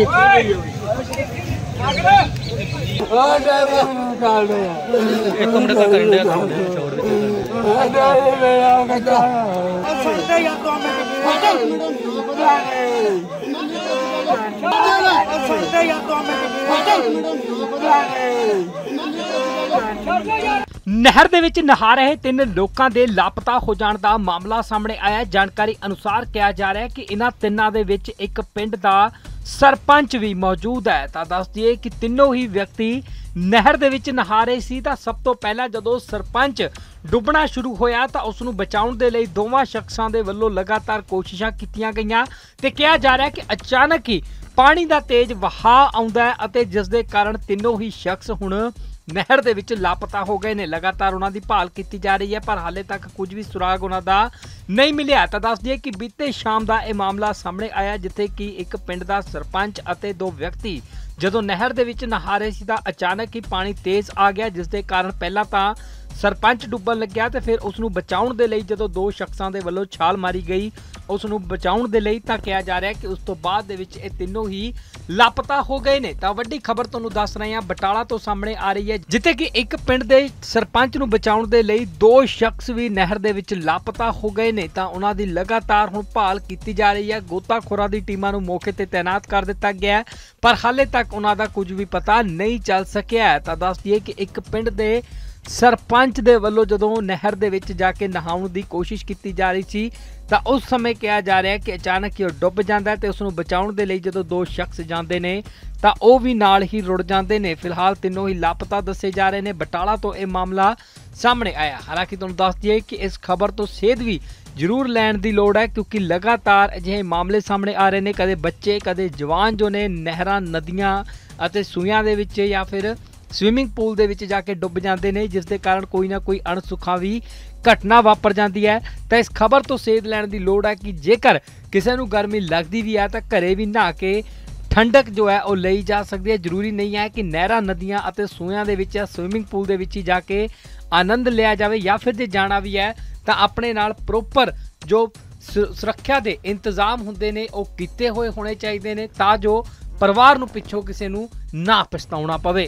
नहर दे विच नहा रहे 3 लोगों के लापता हो जाने का मामला सामने आया। जानकारी अनुसार कहा जा रहा है कि इन्हां तिन्नां दे विच एक पिंड का सरपंच भी मौजूद है। तो दस दिए कि तीनों ही व्यक्ति नहर दे विच नहा रहे सी। तो सब तो पहला जदों सरपंच डुबना शुरू होया तो उसनूं बचाउण दे लई दोवां शख्सां दे वल्लों लगातार कोशिशां कीतीआं गईआं ते कहा जा रहा है कि अचानक ही पानी का तेज वहाव आउंदा है अते जिस दे कारण तीनों ही शख्स हुण नहर दे विच लापता हो गए ने। लगातार उन्हां दी भाल की जा रही है पर हाले तक कुछ भी सुराग उन्हां दा नहीं मिलिया। तो दस दिए कि बीते शाम का यह मामला सामने आया जिथे कि एक पिंड का सरपंच अते 2 व्यक्ति जदों नहर दे विच नहा रहे सी तां अचानक ही पानी तेज आ गया जिस दे कारण पहला तां सरपंच डुब्बन लग्या ते फिर उसनूं बचाउण दे लई जदों 2 शख्सां दे वल्लों छाल मारी गई उसनूं बचाउण दे लई तां कहा जा रहा है कि उस तो बाद दे विच इह तीनों ही लापता हो गए ने। तां वड्डी खबर तुहानूं दस रहे हां बटाला तो सामने आ रही है जिथे कि एक पिंड दे सरपंच नूं बचाउण दे लई 2 शख्स भी नहर दे विच लापता हो गए ने। तां उन्हां दी लगातार हुण भाल कीती जा रही है। गोताखोरां दी टीमां नूं मौके ते तैनात कर दिता गया है पर हाले तक उन्हां दा कुछ भी पता नहीं चल सकिया है। तां दस दिए कि एक पिंड दे सरपंच दे वल्लों जदों नहर दे विच जाके नहाउण दी कोशिश की जा रही सी तां उस समय कहा जा रहा है कि अचानक ही डुब जांदा ते उसनूं बचाउण दे लई जदों 2 शख्स जांदे ने तां ओह भी नाल ही रुड़ जांदे ने। फिलहाल तीनों ही लापता दसे जा रहे ने। बटाला तो यह मामला सामने आया। हालांकि तुहानूं दस दईए कि इस खबर तो सेध भी जरूर लैण दी लोड़ है क्योंकि लगातार अजिहे मामले सामने आ रहे ने। कदे बच्चे कदे जवान जो ने नहरां नदियां अते सूइयां दे विच या फिर स्विमिंग पूल दे विच जाके डुब जाते हैं जिस दे कारण कोई ना कोई अणसुखावी घटना वापर जाती है। तो इस खबर तो सेध लैण दी लोड़ है कि जेकर किसी नूं गर्मी लगती भी है तो घरे भी नहा के ठंडक जो है वह लई जा सकती है। जरूरी नहीं है कि नहरां नदियां अते सूइयां दे विच या स्विमिंग पूल दे विच ही जाके आनंद लिया जाए या फिर जे जाना भी है तो अपने नाल प्रोपर जो सुरक्षा के इंतजाम हुंदे ने वो कीते होए होने चाहिए ने तां जो परिवार नूं पिछों किसी नूं ना पछताउणा पवे।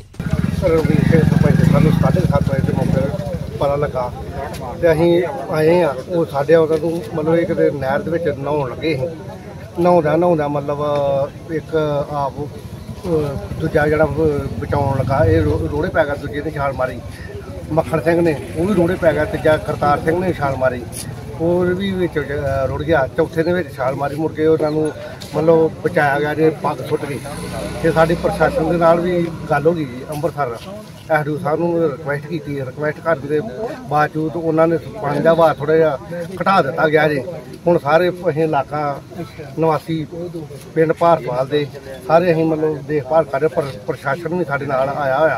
सरपंच सानूं 7:30 बजे के मौके पता लगा तो असीं आए हाँ। वो साढ़े उदों मतलब एक नहर दे विच नहाउण लगे ही। नहाउंदा मतलब एक आप दूजा जिहड़ा बचाउण लगा ये रोड़े पै गया। दूजे ने छाल मारी मक्खण सिंह ने वो भी रोड़े पै गया। तीजा करतार सिंह ने छाल मारी और भी विच रुड़ गया। चौथे ने छाल मारी मुड़ के उन्होंने मतलब बचाया गया जे पग सुट गई। फिर साडी प्रशासन के नाल भी गल हो गई अंमृतसर एसडीओ साहब नूं रिक्वेस्ट की रिक्वेस्ट करने के बावजूद उन्होंने पानी का वहाव थोड़ा जिहा घटा दिता गया जे। हुण सारे असीं इलाका निवासी पिंड भारतवाल दे सारे असीं मतलब देखभाल कर रहे। प्रशासन भी साडे नाल आया होया।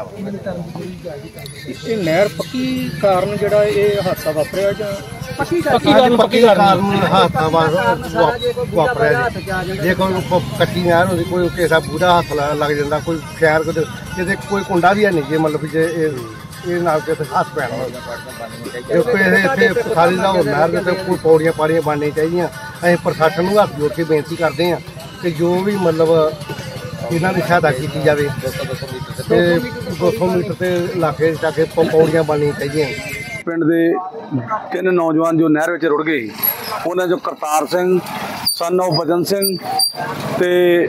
नहर पक्की कारण जिहड़ा ये हादसा वापरिया जां पक्की कारण हादसा वापरिया जे कोई कच्ची नहर होंदी कोई किसी का बूढ़ा हत्थ लग जाता कोई खैर किते कोई कुंडा भी है नहीं जे मतलब जे हथ पैना इतने सारी नहर के कोई पौड़ियां पाड़ियां बननी चाहिए। अं प्रशासन को हथ जोड़ के बेनती करते हैं कि जो भी मतलब इन्हों की सहायता की जाए। 200 मीटर के इलाके जाके पौड़ियां बननी चाहिए। पिंड के 3 नौजवान जो नहर में रुड़ गए उन्होंने जो करतार सिंह सन ऑफ भजन सिंह ते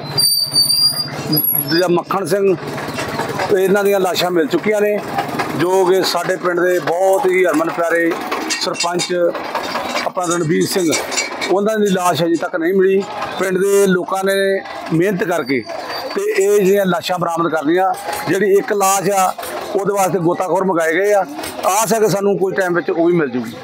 दूजा मक्खण सिंह इन्हां दीयां लाशां मिल चुकियां ने जो कि साडे पिंड के बहुत ही हरमन प्यारे सरपंच अपना रणबीर सिंह उन्हां दी लाश अजे तक नहीं मिली। पिंड के लोगों ने मेहनत करके तो ये जिहड़ियां लाशां बरामद कर लिया। जिहड़ी एक लाश आ उहदे वास्ते गोताखोर मंगाए गए आ। आस है कि सानूं कुछ टाइम में वो भी मिल जूगी।